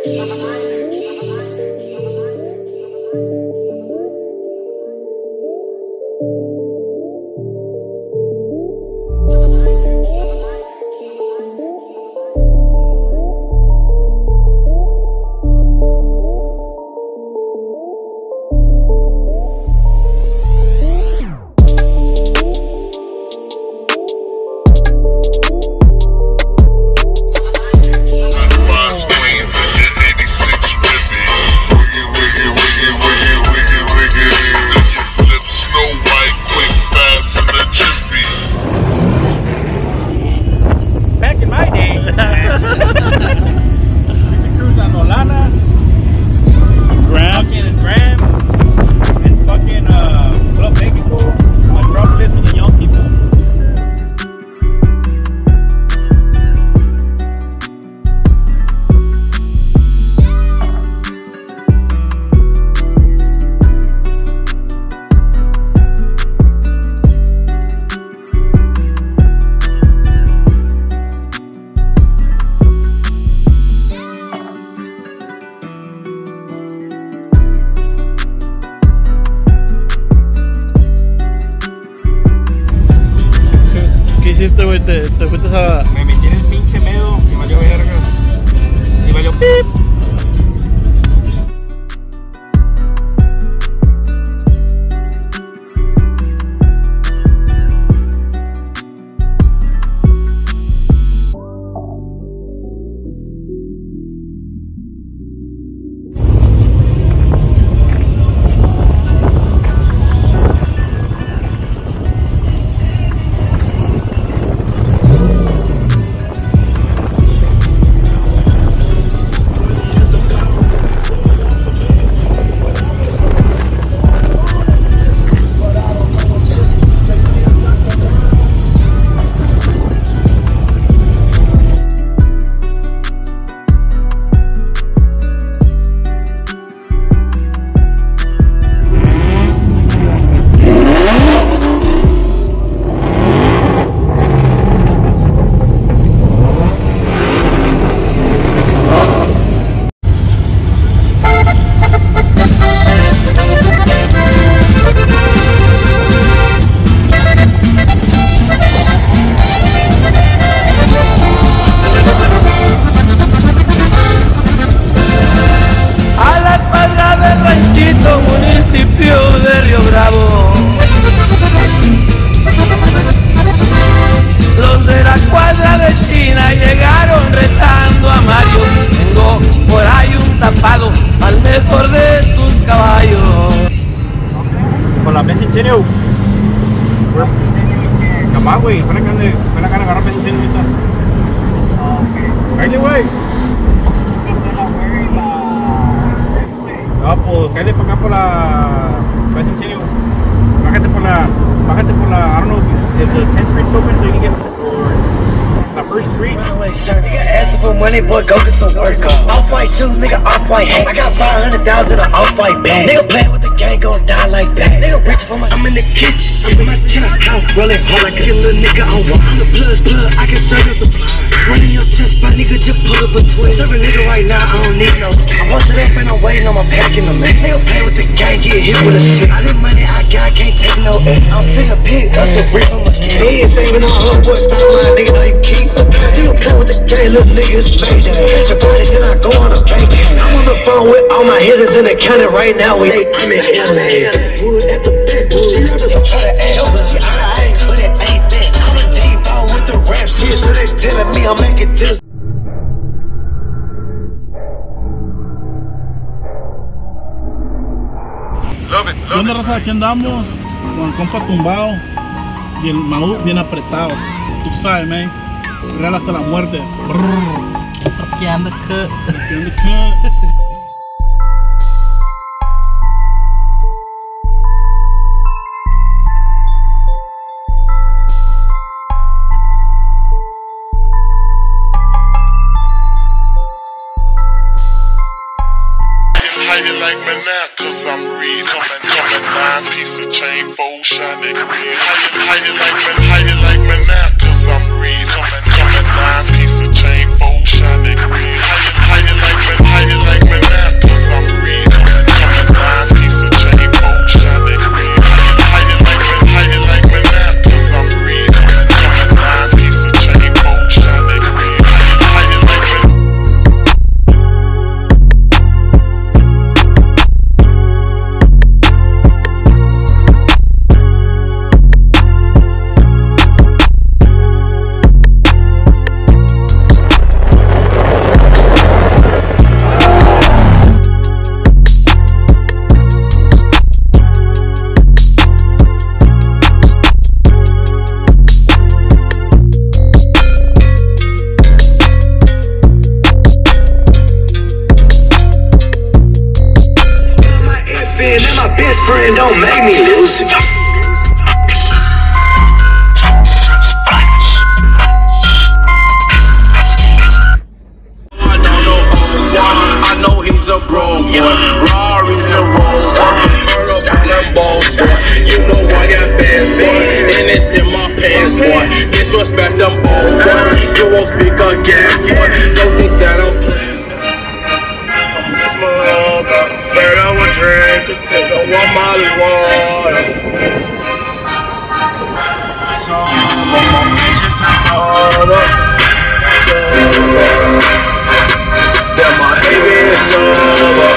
hiciste, güey? ¿Te fuiste a...? Me metí en el pinche medio y valió verga. Y valió pip. Municipio de Río Bravo, los de la cuadra de China llegaron retando a Mario. Tengo por ahí un tapado al mejor de tus caballos. Con la Centennial. Capaz, güey, fue la que van a agarrar Centennial ahorita. Cállate, güey. No, pues cállate para acá por la Centennial. Bájate por la, I don't know if the 10th Street's open so you can get the first street. Runaway shirt, nigga asking for money, boy, go get some work. Off-white shoes, nigga, off-white hat. I got 500,000 in an off-white bag. Nigga playing with the gang, gon' die like that. Nigga reaching for my, I'm in the kitchen, I'm in my trap house, rolling hard like a little nigga on wire. I'm the plug, I can serve your supply. Running your chest, my nigga, just pull up a twist. Serve a nigga right now, I don't need no skill. I'm posted up and I'm waiting on my pack in the mix. Nigga play with the gang, get hit with a shit. All the money I got, can't take no L. I'm finna pick up the brief from a kid. He ain't saving all her boys, stop my nigga, know you keep the pack. You play with the gang, little nigga, it's payday. Catch a body, then I go on a vacay. I'm on the phone with all my hitters in the county right now. I'm in LA. Wood at the back, you just try to add pussy. I ain't, but it ain't that. I'm a D-ball with the rap shit, so they telling me I'm making to the... ¿Qué onda, raza? Aquí andamos con el compa tumbado y el Mau bien apretado. Tú sabes, man. Real hasta la muerte. Troqueando cut. Troqueando cut. How you like me now? Cause I'm real. Coming 9-piece of chain, 4 shiny green. How you like me now? Cause I'm real. Coming 9-piece of chain, 4 shiny green. How you like me? boy. Disrespect them old boys. You won't speak again, boy. Don't think that I'm playing. I'm a smoker, afraid I will drink or take a 1 Molly water. So, my bitches are sober. Damn, I hate being sober.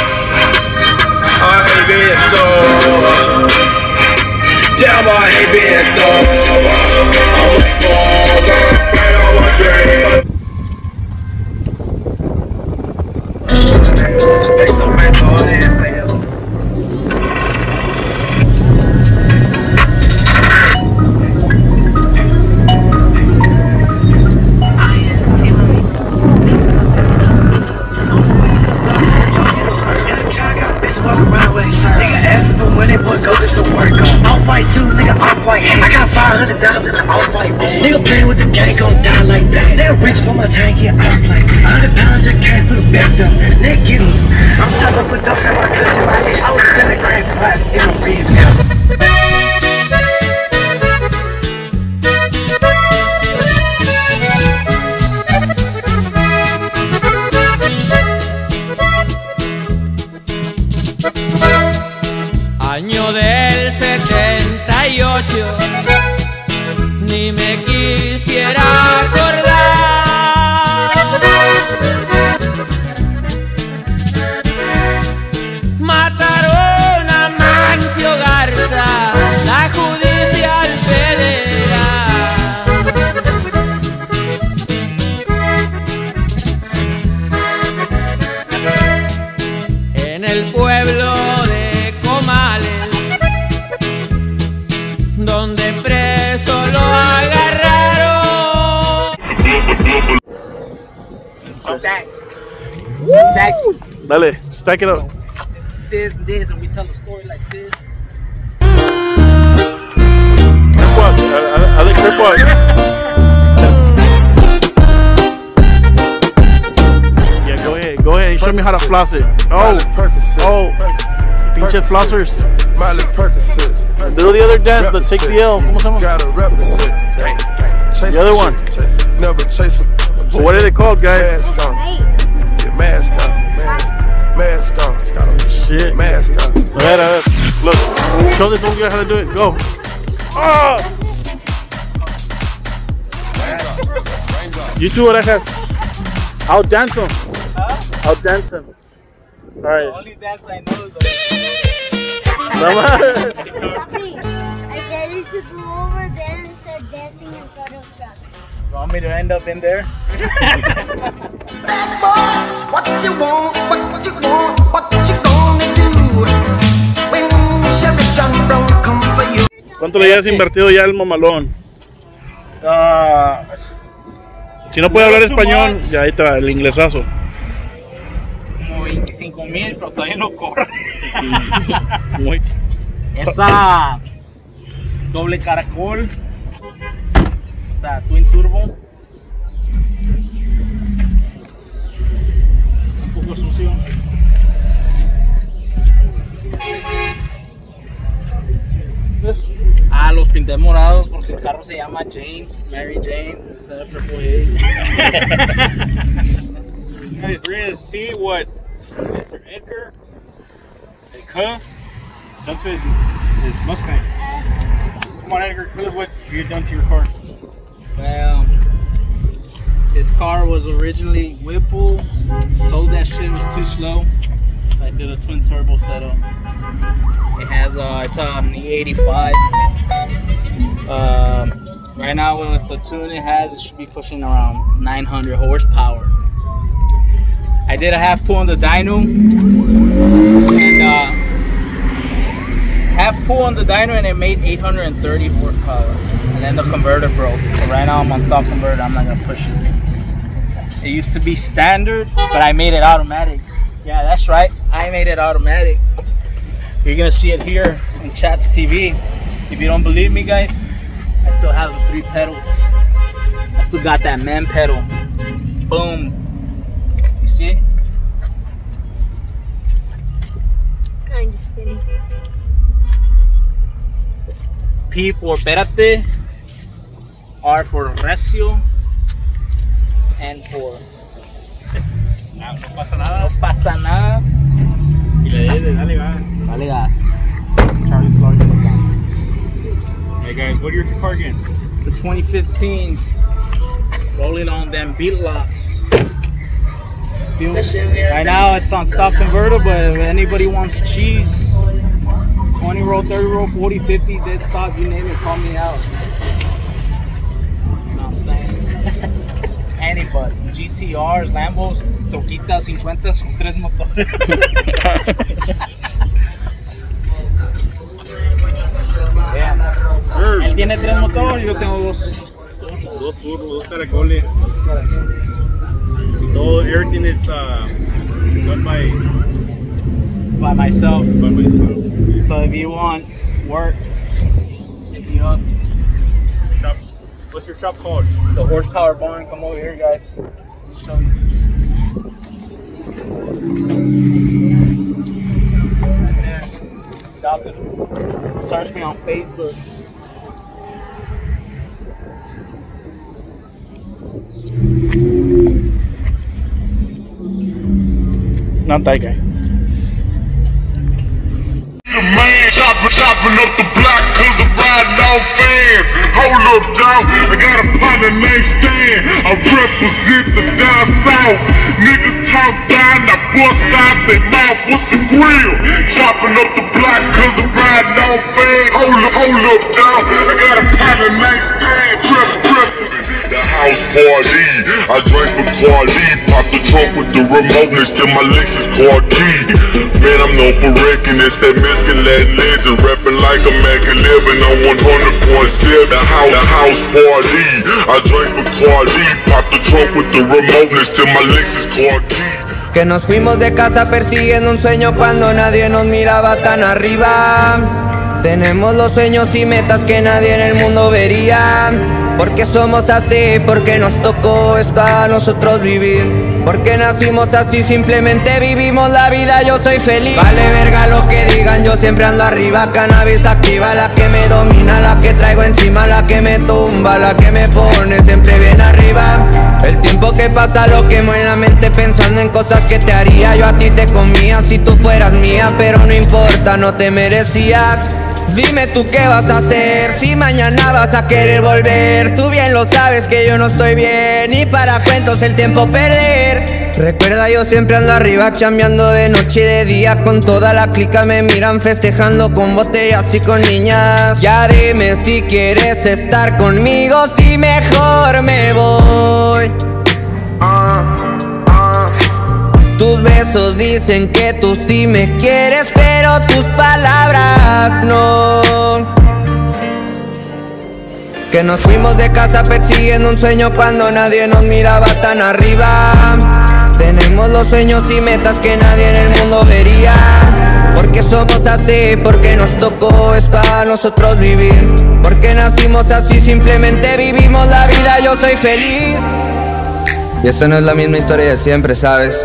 I hate being sober. Damn, I hate being sober. I'm a smoker, afraid I will drink. Eso me sobreseo. Walk around with nigga asking for money, boy, go get some work on. Off-white shoes, nigga, off-white hat. I got $500 in the off-white bag. Nigga playing with the gang, gon' die like that. Nigga reach for my chain, get off like that. 100 pounds just came through the back door. Nigga get me. I'm stuck up with dogs in my cushion. I was selling crack pipes in a big house. Año del 78, ni me quisiera acordar. Mataron a Mancio Garza, la judicial federal. En el pueblo de Comales, donde preso lo agarraron. Stack. Stack. Dale, stack it up. This, and we tell a story like this. I think Cripwalk. Yeah, go ahead and show me how to floss it. Oh, pinche flossers. Do the other dance, the take the L. ¿Cómo se llama? The other one. But what are they called, guys? Mask on. Shit. Mask on. Look, show this old guy how to do it. Go. Oh! You two what I have. I'll dance them. I'll dance them. Alright. The only dance I know is the... Papi, I dare you to go over there and start dancing in front of trucks. You want me to end up in there? Bad boys, what you want, what you gonna do when Chevy John Brown come for you? ¿Cuánto le hayas invertido ya el mamalón? Si no puede hablar español, ya ahí te va el inglesazo. Como 25,000, pero todavía no corre. Muy. Esa doble caracol, o sea, twin turbo, un poco sucio. Los pinté morados porque el carro se llama Jane, Mary Jane, instead of Triple A. Hey, Riz, see what Mr. Edgar done to his Mustang. Come on, Edgar, tell us what you've done to your car. Well, his car was originally Whipple, sold that shit, was too slow. So I did a twin turbo setup. It has, it's an E85. Right now with the tune it has, it should be pushing around 900 horsepower. I did a half pull on the dyno, and half pull on the dyno, and it made 830 horsepower. And then the converter broke. So right now I'm on stock converter. I'm not gonna push it. It used to be standard, but I made it automatic. Yeah, that's right. I made it automatic. You're gonna see it here in Chats TV. If you don't believe me, guys, I still have the 3 pedals. I still got that man pedal. Boom. You see it? Kinda steady. P for espérate. R for recio, N for No pasa nada. no pasa nada. Y le dices, dale, va. Dale gas. Charlie Clark. Hey guys, what year's your car again? It's a 2015. Rolling on them beat locks. Right now it's on stock converter, but if anybody wants cheese, 20 roll, 30 roll, 40, 50, dead stock, you name it, call me out. You know what I'm saying? Anybody. GTRs, Lambos, troquitas, 50 con 3 motores. Él tiene 3 motores, yo tengo 2. Dos turros, dos caracoles. Y todo, everything is done by myself. myself. So if you want work, hit me up. Shop. What's your shop called? The Horsepower Barn, come over here, guys. I'll show you. Right there. Stop it. Search me on Facebook. Not that guy. The man chopping up the block cause I'm riding off fans. Hold up, dog, I got a partner named Stan. I represent the down south. Niggas talk down, I bust out their mouth. What's the grill? Chopping up the block cause I'm riding off fans. Hold up, dog, I got a partner named Stan. The house party, I drank Bacardi, pop the trunk with the remote next to my Lexus car key. Man, I'm known for wrecking, it's that Mexican Latin legend, rapping like a Mac 11 on 100.7. The house party, I drank Bacardi, pop the trunk with the remote next to my Lexus car key. Que nos fuimos de casa persiguiendo un sueño cuando nadie nos miraba tan arriba. Tenemos los sueños y metas que nadie en el mundo vería. Porque somos así, porque nos tocó esto a nosotros vivir. Porque nacimos así, simplemente vivimos la vida, yo soy feliz. Vale verga lo que digan, yo siempre ando arriba. Cannabis activa, la que me domina, la que traigo encima, la que me tumba, la que me pone siempre bien arriba. El tiempo que pasa lo quemo en la mente pensando en cosas que te haría. Yo a ti te comía si tú fueras mía, pero no importa, no te merecías. Dime tú qué vas a hacer, si mañana vas a querer volver. Tú bien lo sabes que yo no estoy bien, y para cuentos el tiempo perder. Recuerda, yo siempre ando arriba, chambeando de noche y de día. Con toda la clica me miran festejando con botellas y con niñas. Ya dime si quieres estar conmigo, si mejor me voy. Tus besos dicen que tú sí me quieres, pero tus palabras no. Que nos fuimos de casa persiguiendo un sueño cuando nadie nos miraba tan arriba. Tenemos los sueños y metas que nadie en el mundo vería. Porque somos así, porque nos tocó esto a nosotros vivir. Porque nacimos así, simplemente vivimos la vida, yo soy feliz. Y esta no es la misma historia de siempre, ¿sabes?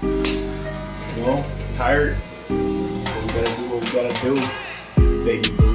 Well, tired. We're gonna do what we gotta do, baby.